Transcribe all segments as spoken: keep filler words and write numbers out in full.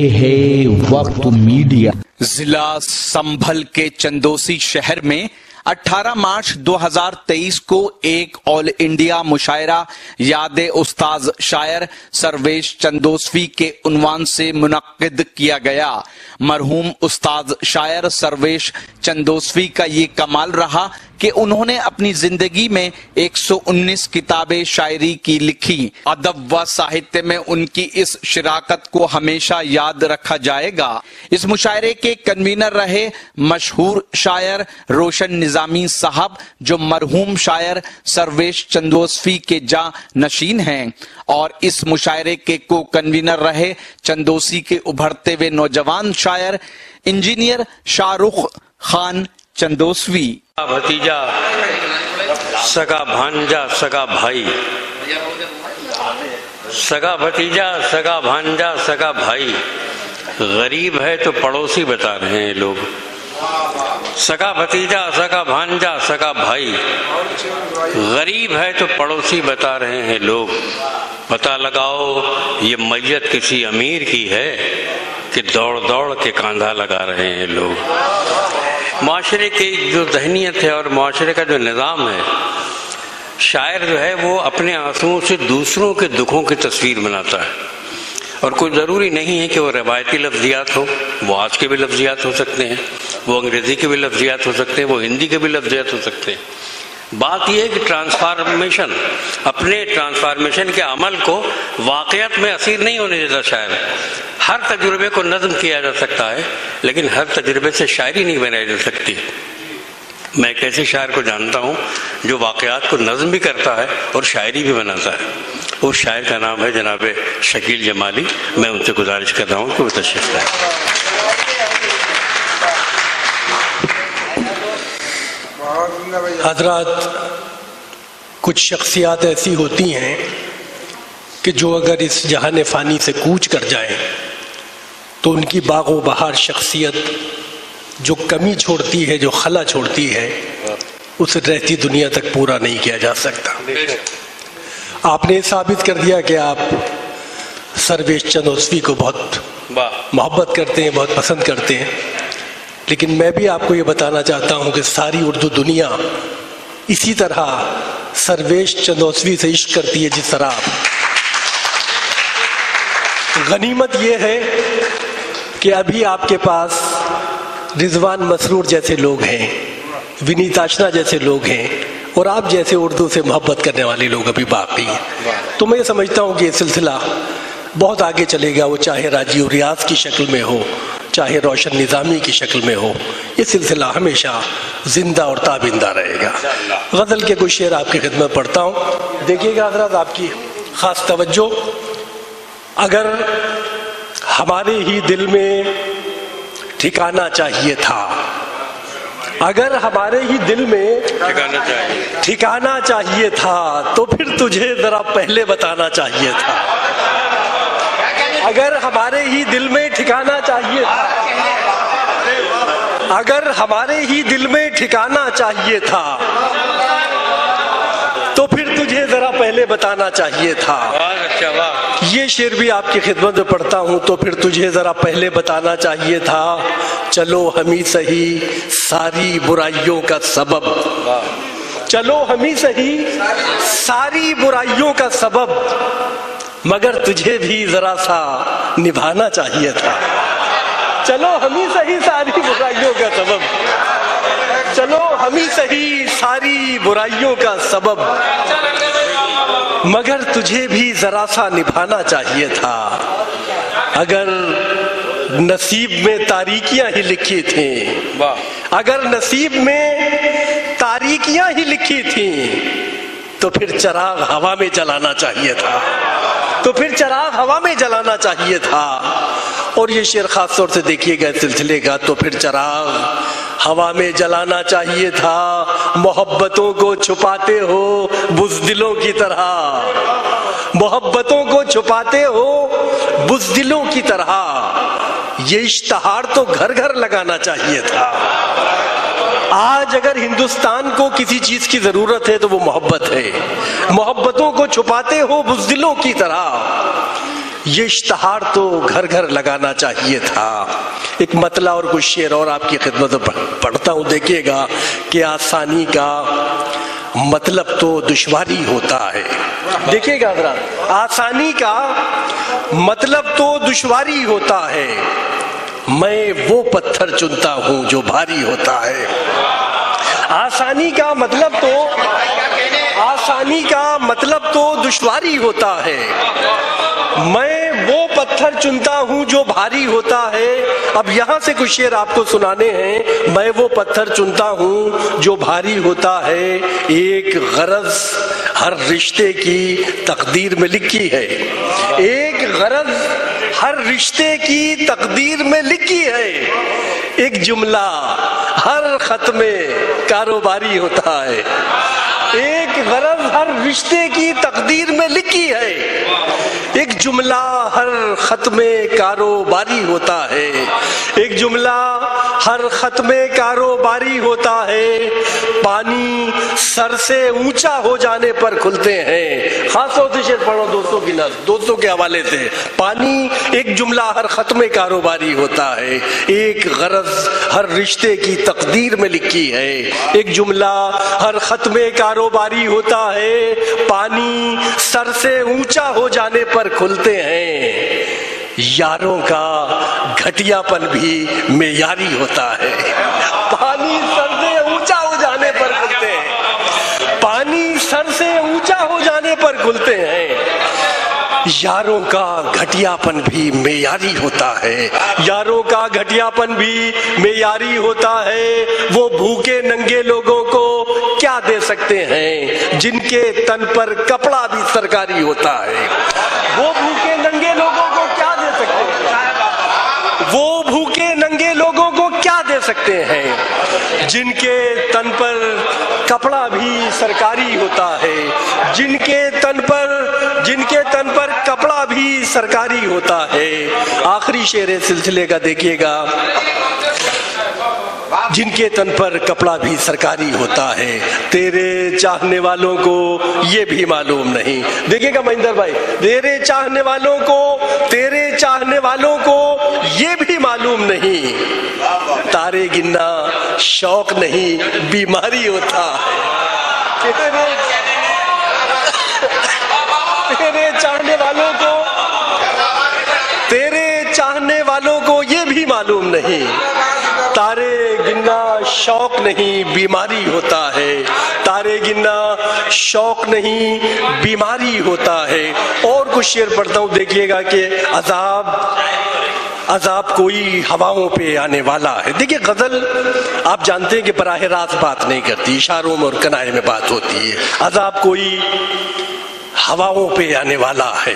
ہے وقت میڈیا۔ ضلع سنبھل کے چندوسی شہر میں اٹھارہ مارچ دو ہزار تیئیس کو ایک آل انڈیا مشاعرہ یاد استاذ شاعر سرویش چندوسوی کے عنوان سے منعقد کیا گیا۔ مرحوم استاذ شاعر سرویش چندوسوی کا یہ کمال رہا کہ انہوں نے اپنی زندگی میں ایک سو انیس کتابیں شاعری کی لکھی۔ ادب و ساہتیہ میں ان کی اس شراکت کو ہمیشہ یاد رکھا جائے گا۔ اس مشاعرے کے کنوینر رہے مشہور شاعر روشن نظامی صاحب، جو مرحوم شاعر سرویش چندوسوی کے جاں نشین ہیں، اور اس مشاعرے کے کو کنوینر رہے چندوسی کے ابھرتے ہوئے نوجوان شاعر انجینئر شاہ رخ خان چندوسوی۔ بھتیجا، سگا بھانجا، سگا بھائی، سگا بھتیجا، سگا بھانجا، سگا بھائی، غریب ہے تو پڑوسی بتا رہے ہیں لوگ۔ سگا بھتیجا، سگا بھانجا، سگا بھائی، غریب ہے تو پڑوسی بتا رہے ہیں لوگ۔ پتہ لگاؤ یہ میت کسی امیر کی ہے کہ دوڑ دوڑ کے کاندھا لگا رہے ہیں لوگ۔ معاشرے کی جو ذہنیت ہے اور معاشرے کا جو نظام ہے، شاعر جو ہے وہ اپنے آنسوؤں سے دوسروں کے دکھوں کی تصویر بناتا ہے، اور کوئی ضروری نہیں ہے کہ وہ روایتی لفظیات ہو، وہ آج کے بھی لفظیات ہو سکتے ہیں، وہ انگریزی کے بھی لفظیات ہو سکتے ہیں، وہ ہندی کے بھی لفظیات ہو سکتے ہیں۔ بات یہ ہے کہ ٹرانسفارمیشن، اپنے ٹرانسفارمیشن کے عمل کو واقعات میں اسیر نہیں ہونے دیتا شاعر۔ ہر تجربے کو نظم کیا جا سکتا ہے، لیکن ہر تجربے سے شاعری نہیں بنائی جا سکتی۔ میں ایک ایسے شاعر کو جانتا ہوں جو واقعات کو نظم بھی کرتا ہے اور شاعری بھی بناتا ہے۔ اس شاعر کا نام ہے جناب شکیل جمالی۔ میں ان سے گزارش کر رہا ہوں کہ وہ تشریف لائیں۔ حضرات، کچھ شخصیات ایسی ہوتی ہیں کہ جو اگر اس جہان فانی سے کوچ کر جائیں تو ان کی باغ و بہار شخصیت جو کمی چھوڑتی ہے، جو خلا چھوڑتی ہے، اسے رہتی دنیا تک پورا نہیں کیا جا سکتا۔ آپ نے ثابت کر دیا کہ آپ سرویش چندوسوی کو بہت محبت کرتے ہیں، بہت پسند کرتے ہیں، لیکن میں بھی آپ کو یہ بتانا چاہتا ہوں کہ ساری اردو دنیا اسی طرح سرویش چندوسوی سے عشق کرتی ہے جس طرح آپ۔ غنیمت یہ ہے کہ ابھی آپ کے پاس رضوان مسرور جیسے لوگ ہیں، ونیت آشنا جیسے لوگ ہیں، اور آپ جیسے اردو سے محبت کرنے والے لوگ ابھی باقی ہیں۔ تو میں یہ سمجھتا ہوں کہ یہ سلسلہ بہت آگے چلے گا، وہ چاہے راجی و ریاض کی شکل میں ہو، چاہے روشن نظامی کی شکل میں ہو، یہ سلسلہ ہمیشہ زندہ اور تابندہ رہے گا۔ غزل کے کچھ شعر آپ کی خدمت پڑھتا ہوں، دیکھیے گا حضرات، آپ کی خاص توجہ۔ اگر ہمارے ہی دل میں ٹھکانا چاہیے تھا، اگر ہمارے ہی دل میں ٹھکانا چاہیے تھا تو پھر تجھے ذرا پہلے بتانا چاہیے تھا۔ اگر ہمارے ہی دل میں ٹھکانا چاہیے تھا، اگر ہمارے ہی دل میں ٹھکانا چاہیے تھا تو پھر تجھے ذرا پہلے بتانا چاہیے تھا۔ یہ شعر بھی آپ کی خدمت میں پڑھتا ہوں، تو پھر تجھے ذرا پہلے بتانا چاہیے تھا، چلو ہمیں سہی ساری برائیوں کا سبب، چلو ہمیں سہی ساری برائیوں کا سبب، مگر تجھے بھی ذرا سا نبھانا چاہیے تھا۔ چلو ہمیں سہی ساری برائیوں کا سبب، چلو ہمیں سہی ساری برائیوں کا سبب، مگر تجھے بھی ذرا سا نبھانا چاہیے تھا۔ اگر نصیب میں تاریکیاں ہی لکھی تھیں، اگر نصیب میں تاریکیاں ہی لکھی تھیں تو پھر چراغ ہوا میں جلانا چاہیے تھا، تو پھر چراغ ہوا میں جلانا چاہیے تھا۔ اور یہ شعر خاص طور سے دیکھیے گا سلسلے کا، تو پھر چراغ ہوا میں جلانا چاہیے تھا، محبتوں کو چھپاتے ہو بزدلوں کی طرح، محبتوں کو چھپاتے ہو بزدلوں کی طرح، یہ اشتہار تو گھر گھر لگانا چاہیے تھا۔ آج اگر ہندوستان کو کسی چیز کی ضرورت ہے تو وہ محبت ہے، محبتوں کو چھپاتے ہو بزدلوں کی طرح، یہ اشتہار تو گھر گھر لگانا چاہیے تھا. ایک مطلع اور کچھ شعر اور آپ کی خدمت میں پڑھتا ہوں, دیکھیے گا کہ آسانی کا مطلب تو دشواری ہوتا ہے. دیکھیے گا حضرات, آسانی کا مطلب تو دشواری ہوتا ہے, میں وہ پتھر چنتا ہوں جو بھاری ہوتا ہے. آسانی کا مطلب تو آسانی کا مطلب تو دشواری ہوتا ہے, میں وہ پتھر چنتا ہوں جو بھاری ہوتا ہے. اب یہاں سے کچھ شعر آپ کو سنانے ہیں. میں وہ پتھر چنتا ہوں جو بھاری ہوتا ہے, ایک غرض ہر رشتے کی تقدیر میں لکھی ہے. ایک غرض ہر رشتے کی تقدیر میں لکھی ہے, ایک جملہ ہر خط میں کاروباری ہوتا ہے. ایک غرض ہر رشتے کی تقدیر میں لکھی ہے, ایک جملہ ہر خط میں کاروباری ہوتا ہے. ایک جملہ ہر خط میں کاروباری ہوتا ہے, پانی سر سے اونچا ہو جانے پر کھلتے ہیں. خاص طور سے شعر پڑھو دوستوں کی نظر, دوستوں کے حوالے سے. پانی ایک جملہ ہر خط میں کاروباری ہوتا ہے, ایک غرض ہر رشتے کی تقدیر میں لکھی ہے. ایک جملہ ہر خط میں کاروباری ہوتا ہے, پانی سر سے اونچا ہو جانے پر کھلتے ہیں. یاروں کا گھٹیا پن بھی معیاری ہوتا ہے. پانی سر سے اونچا ہو جانے پر کھلتے ہیں, پانی سر سے اونچا ہو جانے پر کھلتے ہیں. یاروں کا گھٹیا پن بھی معیاری ہوتا ہے, یاروں کا گھٹیا پن بھی معیاری ہوتا ہے. وہ بھوکے ننگے لوگوں کو کیا دے سکتے ہیں جن کے تن پر کپڑا بھی سرکاری ہوتا ہے. وہ بھوکے ننگے لوگوں کو کیا دے سکتے ہیں, وہ بھوکے ننگے لوگوں کو کیا دے سکتے ہیں جن کے تن پر کپڑا بھی سرکاری ہوتا ہے. جن کے تن پر جن کے تن پر کپڑا بھی سرکاری ہوتا ہے. آخری شعر سلسلے کا دیکھیے گا, جن کے تن پر کپڑا بھی سرکاری ہوتا ہے, تیرے چاہنے والوں کو یہ بھی معلوم نہیں. دیکھیے گا مہندر بھائی, تیرے چاہنے والوں کو تیرے چاہنے والوں کو یہ بھی معلوم نہیں, تارے گننا شوق نہیں بیماری ہوتا ہے. تیرے چاہنے والوں کو تیرے چاہنے والوں کو یہ بھی معلوم نہیں, تارے گننا شوق نہیں بیماری ہوتا ہے. تارے گننا شوق نہیں بیماری ہوتا ہے. اور کچھ شعر پڑھتا ہوں, دیکھیے گا کہ عذاب عذاب کوئی ہواؤں پہ آنے والا ہے. دیکھیے غزل آپ جانتے ہیں کہ براہ راست بات نہیں کرتی, اشاروں میں اور کنائے میں بات ہوتی ہے. عذاب کوئی ہواؤں پہ آنے والا ہے,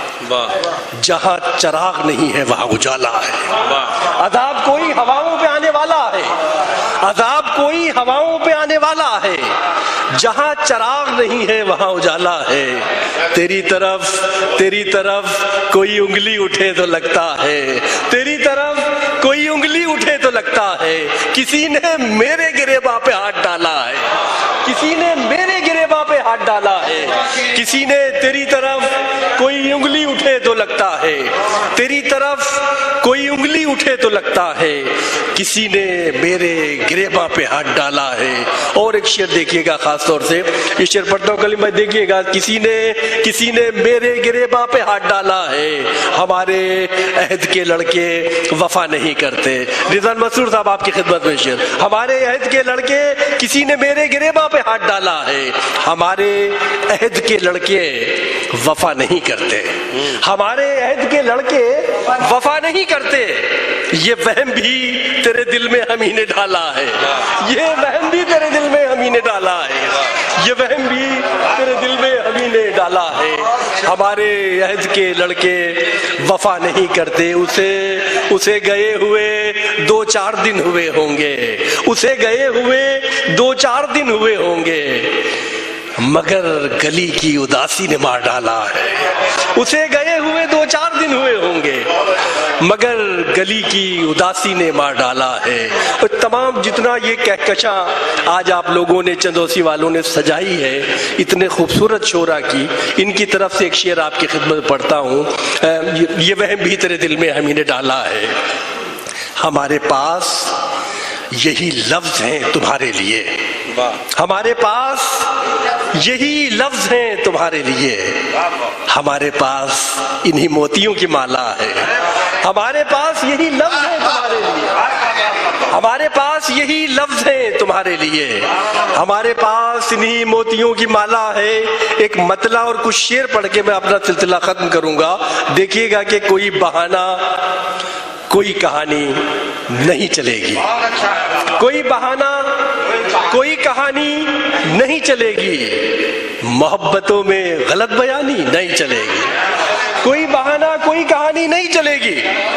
جہاں چراغ نہیں ہے وہاں اجالا ہے. عذاب کوئی ہواؤں پہ آنے والا ہے, عذاب کوئی ہواؤں پہ آنے والا ہے, جہاں چراغ نہیں ہے وہاں اجالا ہے. تیری طرف تیری طرف کوئی انگلی اٹھے تو لگتا ہے, تیری طرف کوئی انگلی اٹھے تو لگتا ہے کسی نے میرے گریباں پہ ہاتھ ڈالا ہے, کسی نے میرے گریباں پہ ہاتھ ڈالا ہے. کسی نے تیری طرف کوئی انگلی اٹھے تو لگتا ہے, تیری طرف کوئی انگلی اٹھے تو لگتا ہے کسی نے میرے گریباں پہ ہاتھ ڈالا ہے. اور ایک شعر دیکھیے گا, خاص طور سے یہ شعر پڑھتا ہوں کلیم بھائی, دیکھیے گا, کسی نے کسی نے میرے گریباں پہ ہاتھ ڈالا ہے, ہمارے عہد کے لڑکے وفا نہیں کرتے. رضوان مسرور صاحب آپ کی خدمت میں شعر, ہمارے عہد کے لڑکے کسی نے میرے گریباں پہ ہاتھ ڈالا ہے, ہمارے عہد کے لڑکے وفا نہیں کرتے, ہمارے عہد کے لڑکے وفا نہیں کرتے. یہ وہم بھی تیرے دل میں ہم ہی نے ڈالا ہے, یہ وہم بھی تیرے دل میں ہم ہی نے ڈالا ہے, یہ وہم بھی تیرے دل میں ہم ہی نے ڈالا ہے. ہمارے عہد کے لڑکے وفا نہیں کرتے, اسے اسے گئے ہوئے دو چار دن ہوئے ہوں گے, اسے گئے ہوئے دو چار دن ہوئے ہوں گے, مگر گلی کی اداسی نے مار ڈالا ہے. اسے گئے ہوئے دو چار دن ہوئے ہوں گے, مگر گلی کی اداسی نے مار ڈالا ہے. اور تمام جتنا یہ کہکشاں آج آپ لوگوں نے چندوسی والوں نے سجائی ہے اتنے خوبصورت شعرا کی، ان کی طرف سے ایک شعر آپ کی خدمت پڑھتا ہوں. یہ وہم بھی تیرے دل میں ہمیں نے ڈالا ہے. ہمارے پاس یہی لفظ ہیں تمہارے لیے، ہمارے پاس یہی لفظ ہیں تمہارے لیے، ہمارے پاس انہی موتیوں کی مالا ہے. ہمارے پاس یہی لفظ ہیں تمہارے لیے، ہمارے پاس یہی لفظ ہیں تمہارے لیے، ہمارے پاس انہی موتیوں کی مالا ہے. ایک مطلع اور کچھ شعر پڑھ کے میں اپنا سلسلہ ختم کروں گا. دیکھیے گا کہ کوئی بہانہ کوئی کہانی نہیں چلے گی، کوئی بہانہ کوئی کہانی نہیں چلے گی، محبتوں میں غلط بیانی نہیں چلے گی. کوئی بہانہ کوئی کہانی نہیں چلے گی،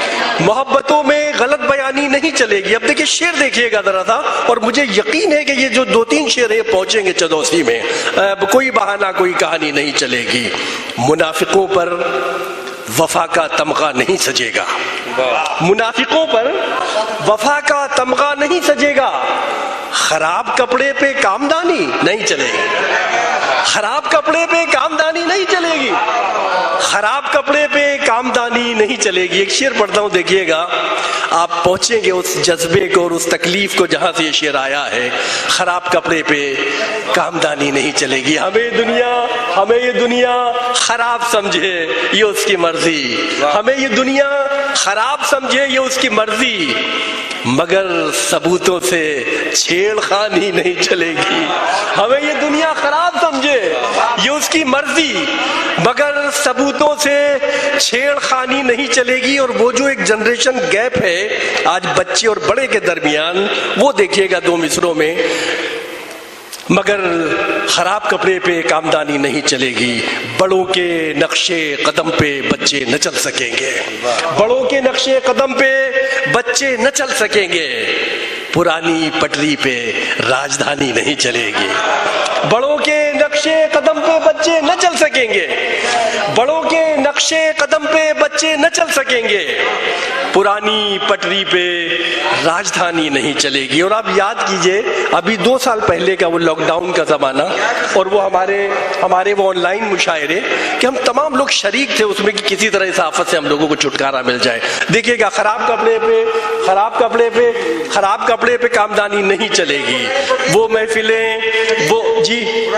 محبتوں میں غلط بیانی نہیں چلے گی. اب دیکھیے شعر دیکھیے گا ذرا سا، اور مجھے یقین ہے کہ یہ جو دو تین شعر ہیں پہنچیں گے چندوسی میں. کوئی بہانہ کوئی کہانی نہیں چلے گی، منافقوں پر وفا کا تمغہ نہیں سجے گا، منافقوں پر وفا کا تمغہ نہیں سجے گا. خراب کپڑے پہ کامدانی نہیں چلے گی، خراب کپڑے پہ کامدانی نہیں چلے گی، خراب کپڑے پہ کامدانی نہیں چلے گی. ایک شعر پڑھتا ہوں دیکھیے گا، آپ پہنچیں گے اس جذبے کو اور اس تکلیف کو جہاں سے یہ شعر آیا ہے. خراب کپڑے پہ کامدانی نہیں چلے گی، ہمیں دنیا ہمیں یہ دنیا خراب سمجھے یہ اس کی مرضی، ہمیں یہ دنیا خراب سمجھے یہ اس کی مرضی، مگر ثبوتوں سے چھیڑ خانی نہیں چلے گی. ہمیں یہ دنیا خراب سمجھے یہ اس کی مرضی، مگر ثبوتوں سے چھیڑ خانی نہیں چلے گی. اور وہ جو ایک جنریشن گیپ ہے آج بچے اور بڑے کے درمیان، وہ دیکھیے گا دو مصروں میں. مگر خراب کپڑے پہ کامدانی نہیں چلے گی، بڑوں کے نقشے قدم پہ بچے نہ چل سکیں گے، بڑوں کے نقشے قدم پہ بچے نہ چل سکیں گے. پرانی پٹری پہ راجدھانی نہیں چلے گی، بڑوں کے نقشے قدم پہ بچے نہ چل سکیں گے، بڑوں کے نقشے قدم پہ بچے نہ چل سکیں گے. پرانی پٹری پہ راجدھانی نہیں چلے گی. اور آپ یاد کیجئے ابھی دو سال پہلے کا وہ لاک ڈاؤن کا زمانہ اور وہ ہمارے ہمارے وہ آن لائن مشاعرے کہ ہم تمام لوگ شریک تھے اس میں کہ کسی طرح اس آفت سے ہم لوگوں کو چھٹکارا مل جائے. دیکھیے گا خراب کپڑے پہ خراب کپڑے پہ خراب کپڑے پہ کامدانی نہیں چلے گی. وہ محفلیں وہ جی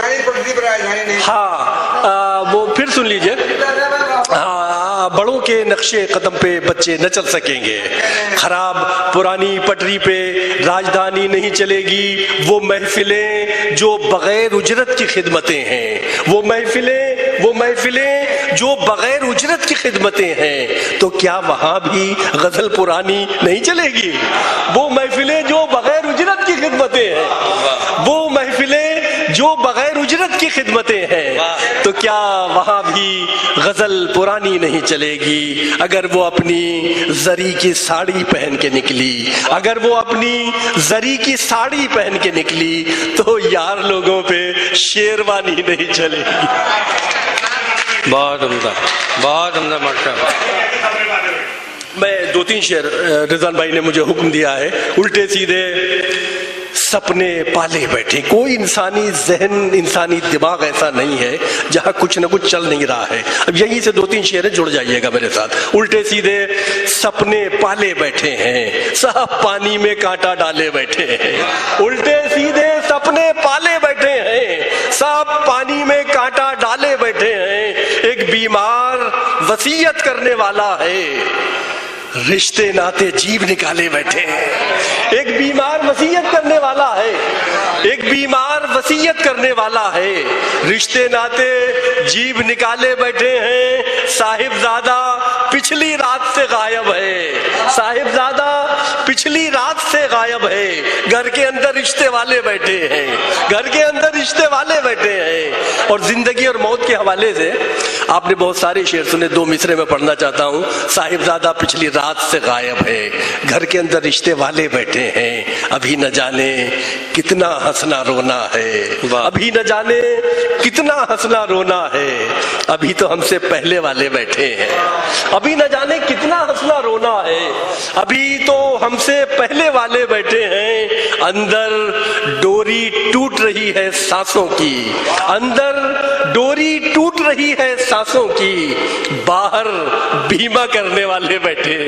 ہاں وہ پھر سن لیجئے، ہاں بڑوں کے نقشے قدم پہ بچے نہ چل سکیں گے. خراب پرانی پٹری پہ راجدھانی نہیں چلے گی. وہ محفلیں جو بغیر اجرت کی خدمتیں ہیں، وہ محفلیں وہ محفلیں جو بغیر اجرت کی خدمتیں ہیں، تو کیا وہاں بھی غزل پرانی نہیں چلے گی؟ وہ محفلیں جو بغیر اجرت کی خدمتیں ہیں، وہ محفلیں جو بغیر اجرت کی خدمتیں ہیں، تو کیا وہاں بھی غزل پرانی نہیں چلے گی؟ اگر وہ اپنی زری کی ساڑی پہن کے نکلی اگر وہ اپنی زری کی ساڑی پہن کے نکلی تو یار لوگوں پہ شیروانی نہیں چلے گی. بہت عمدہ، بہت عمدہ ماشاءاللہ. میں دو تین شعر رضوان بھائی نے مجھے حکم دیا ہے. الٹے سیدھے سپنے پالے بیٹھے، کوئی انسانی ذہن انسانی دماغ ایسا نہیں ہے جہاں کچھ نہ کچھ چل نہیں رہا ہے. اب یہیں سے دو تین شعر جڑ جائیے گا میرے ساتھ. الٹے سیدھے سپنے پالے بیٹھے ہیں، صاحب پانی میں کانٹا ڈالے بیٹھے ہیں. الٹے سیدھے سپنے پالے بیٹھے ہیں، صاحب پانی میں کانٹا ڈالے بیٹھے ہیں. ایک بیمار وصیت کرنے والا ہے، رشتے ناتے جیب نکالے بیٹھے ہیں. ایک بیمار وصیت کرنے والا ہے ایک بیمار وصیت کرنے والا ہے رشتے ناتے جیب نکالے بیٹھے ہیں. صاحبزادہ پچھلی رات سے غائب ہے صاحبزادہ پچھلی رات سے غائب غائب ہے، گھر کے اندر رشتے والے بیٹھے ہیں، گھر کے اندر رشتے والے بیٹھے ہیں۔ اور زندگی اور موت کے حوالے سے آپ نے بہت سارے شعر سنے، دو مصرے میں پڑھنا چاہتا ہوں۔ صاحبزادہ پچھلی رات سے غائب ہے، گھر کے اندر رشتے والے بیٹھے ہیں، ابھی نہ جانے کتنا ہنسنا رونا ہے، ابھی نہ جانے کتنا ہنسنا رونا ہے، ابھی تو ہم سے پہلے والے بیٹھے ہیں، ابھی نہ جانے کتنا ہنسنا رونا ہے، ابھی تو ہم سے پہلے والے بیٹھے ہیں۔ اندر ڈوری ٹوٹ رہی ہے سانسوں کی، اندر ڈوری ٹوٹ رہی ہے سانسوں کی، باہر بیمہ کرنے والے بیٹھے۔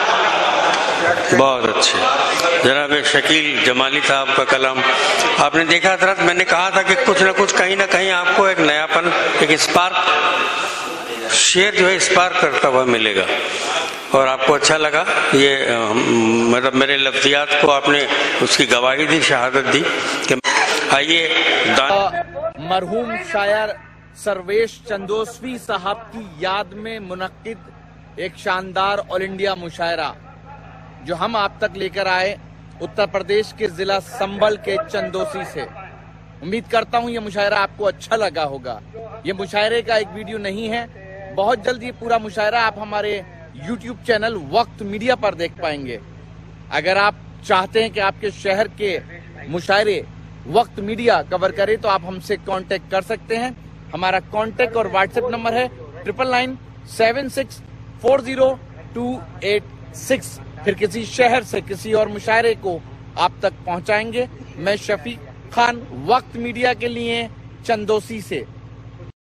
بہت اچھے جناب شکیل جمالی صاحب کا کلام آپ نے دیکھا حضرت، میں نے کہا تھا کہ کچھ نہ کچھ کہیں نہ کہیں آپ کو ایک نیا پن، ایک اسپارک، شعر جو ہے اسپارک کرتا ہوا ملے گا، اور آپ کو اچھا لگا یہ مطلب میرے لفظیات کو آپ نے اس کی گواہی دی، شہادت دی کہ آئیے مرحوم شاعر سرویش چندوسوی صاحب کی یاد میں منعقد ایک شاندار آل انڈیا مشاعرہ جو ہم آپ تک لے کر آئے اتر پردیش کے ضلع سنبھل کے چندوسی سے۔ امید کرتا ہوں یہ مشاعرہ آپ کو اچھا لگا ہوگا۔ یہ مشاعرے کا ایک ویڈیو نہیں ہے، بہت جلد یہ پورا مشاعرہ آپ ہمارے یوٹیوب چینل وقت میڈیا پر دیکھ پائیں گے۔ اگر آپ چاہتے ہیں کہ آپ کے شہر کے مشاعرے وقت میڈیا کور کرے تو آپ ہم سے کانٹیکٹ کر سکتے ہیں۔ ہمارا کانٹیکٹ اور واٹس ایپ نمبر ہے triple nine seven six four zero two eight six. پھر کسی شہر سے کسی اور مشاعرے کو آپ تک پہنچائیں گے۔ میں شفیق خان، وقت میڈیا کے لیے چندوسی سے۔